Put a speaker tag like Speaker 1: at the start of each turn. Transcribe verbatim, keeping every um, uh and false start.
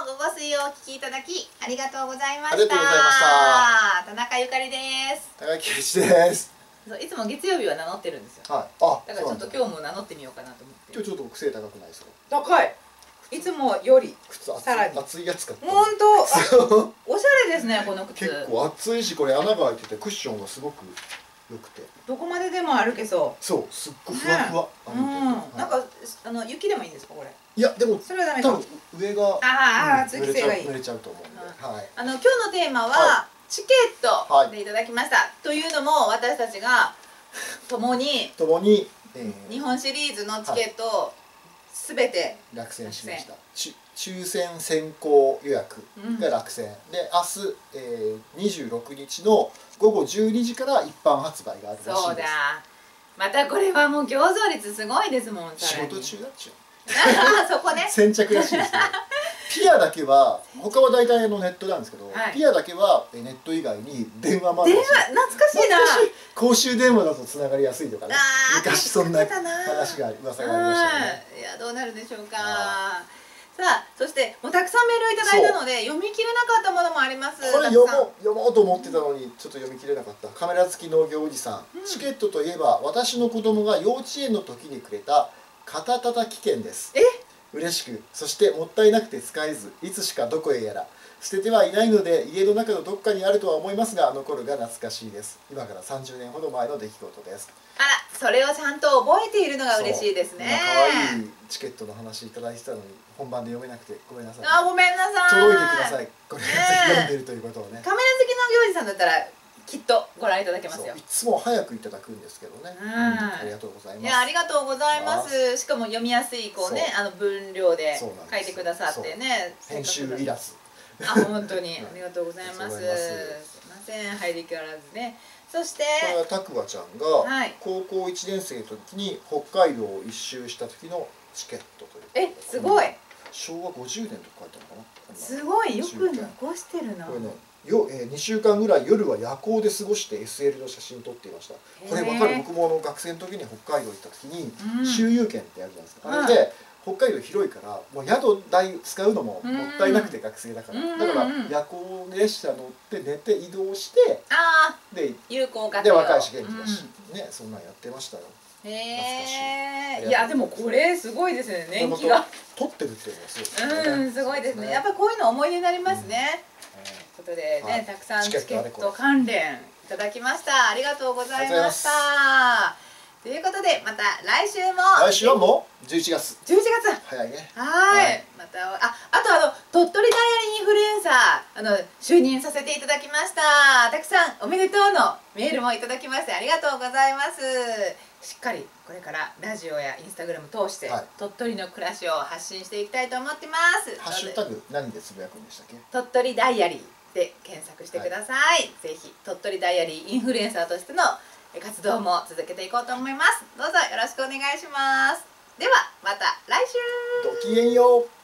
Speaker 1: 午後水をお聞きいただきありがとうございました。
Speaker 2: ありがとうございました。
Speaker 1: 田中ゆかりです。
Speaker 2: 高木圭一です。
Speaker 1: そういつも月曜日は名乗ってるんですよ。
Speaker 2: はい。あ、
Speaker 1: だからちょっと今日も名乗ってみようかなと思って。
Speaker 2: 今日ちょっと癖高くないですか？
Speaker 1: 高い。いつもよりさらに
Speaker 2: 厚いやつ買った。
Speaker 1: 本当。おしゃれですねこの靴。
Speaker 2: 結構厚いし、これ穴が開いててクッションがすごく良くて。
Speaker 1: どこまででも歩けそう。
Speaker 2: そう、すっごいふわふわ。
Speaker 1: うん。なんかあの雪でもいいんですかこれ？い
Speaker 2: やでも
Speaker 1: それはダメか。
Speaker 2: 上が
Speaker 1: ああ通気性がいい。
Speaker 2: 濡れちゃうと思うんで。はい。
Speaker 1: あの今日のテーマはチケットでいただきました。というのも私たちが共に
Speaker 2: 共に
Speaker 1: 日本シリーズのチケットをすべて
Speaker 2: 落選しました。抽選先行予約が落選で、明日、えー、にじゅうろくにちのごごじゅうにじから一般発売があるらしいです。
Speaker 1: そうだ。またこれはもう競争率すごいですもん。
Speaker 2: 仕事中だっちゃう。
Speaker 1: そこね。
Speaker 2: 先着らしいですけど。ピアだけは他は大体のネットなんですけど、はい、ピアだけはネット以外に電話もあるんですよ。
Speaker 1: 電話懐かしいな。
Speaker 2: 公衆電話だとつながりやすいとかね。昔そんな話が噂がありましたよね。
Speaker 1: いやどうなるでしょうか。さあそしてもうたくさんメールをいただいたので読み切れなかったものもあります。
Speaker 2: これ読もう読もうと思ってたのにちょっと読み切れなかった。カメラ付き農業おじさん、うん、チケットといえば私の子供が幼稚園の時にくれた肩たたき券です。
Speaker 1: え
Speaker 2: 嬉しく、そしてもったいなくて使えず、いつしかどこへやら捨ててはいないので家の中のどっかにあるとは思いますが、あの頃が懐かしいです。今からさんじゅうねんほど前の出来事です。
Speaker 1: あら、それをちゃんと覚えているのが嬉しいですね。
Speaker 2: 可愛いチケットの話いただいてたのに本番で読めなくてごめんなさい。
Speaker 1: あ、ごめんなさい。
Speaker 2: 届いてください。これぜひ読んでいるということをね。
Speaker 1: カメラ好きの行事さんだったらきっとご覧いただけますよ。
Speaker 2: いつも早くいただくんですけどね。ありがとうございます。
Speaker 1: いやありがとうございます。しかも読みやすいこうねあの分量で書いてくださってね。
Speaker 2: 編集いらず。
Speaker 1: あ本当にありがとうございます。すいません入りきらずね。そして
Speaker 2: これはたくわちゃんが高校いちねん生の時に北海道を一周した時のチケットという。
Speaker 1: えすごい。
Speaker 2: しょうわごじゅうねんと書いてあるのかな。
Speaker 1: すごいよく残してるな。
Speaker 2: これね。よえー、にしゅうかんぐらい夜は夜行で過ごして エスエル の写真撮っていました。これ分かる。僕もあの学生の時に北海道行った時に周遊券ってあるじゃないですか、うん、あれで北海道広いからもう宿代使うのももったいなくて学生だから、うん、だから夜行列車乗って寝て移動して
Speaker 1: あ
Speaker 2: で
Speaker 1: 有効活
Speaker 2: 用で若いし元気だし、うん、ねそんなんやってましたよ。
Speaker 1: へえ。いやでもこれすごいですね年季が
Speaker 2: 撮ってるっていうのがすごいですね。
Speaker 1: うんすごいですね。やっぱりこういうの思い出になりますね。ということでね、たくさんチケット関連いただきました。ありがとうございました。ということでまた来週も
Speaker 2: 来週はもうじゅういちがつ
Speaker 1: じゅういちがつ
Speaker 2: 早いね。
Speaker 1: はいまたああとあの鳥取ダイヤリーインフルエンサーあの就任させていただきました。たくさんおめでとうのメールもいただきましてありがとうございます。しっかりこれからラジオやインスタグラム通して鳥取の暮らしを発信していきたいと思ってます。
Speaker 2: ハッシュタグ何でつぶやくんでしたっけ？
Speaker 1: 鳥取ダイアリーで検索してください。ぜひ鳥取ダイアリーインフルエンサーとしての活動も続けていこうと思います。どうぞよろしくお願いします。ではまた来週。
Speaker 2: ごきげんよう。